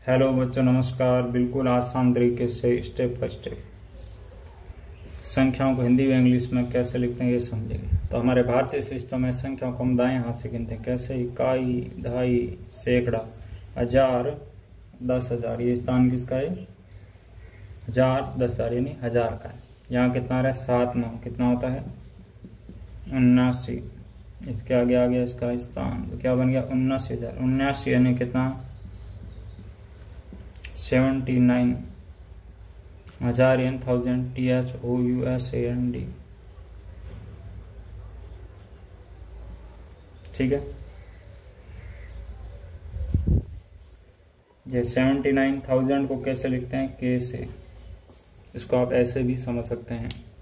Hello बच्चों, नमस्कार। बिल्कुल आसान तरीके से स्टेप बाय स्टेप संख्याओं को हिंदी व इंग्लिश में कैसे लिखते हैं ये समझेंगे। तो हमारे भारतीय सिस्टम में संख्याओं को हम दाएं हाथ से गिनते हैं। कैसे? इकाई, दहाई, सैकड़ा, हजार, 10,000। ये स्थान किसका है? हजार, 10,000 यानी हजार का है। यहाँ कितना आ रहा है? 7 9 कितना होता है? 79। इसके आगे आ गया इसका स्थान, तो क्या बन गया? 79,000। 79 यानी कितना? 79। हजार यानी 1000, THOUSAND। ठीक है, ये 79,000 को कैसे लिखते हैं? के से। इसको आप ऐसे भी समझ सकते हैं।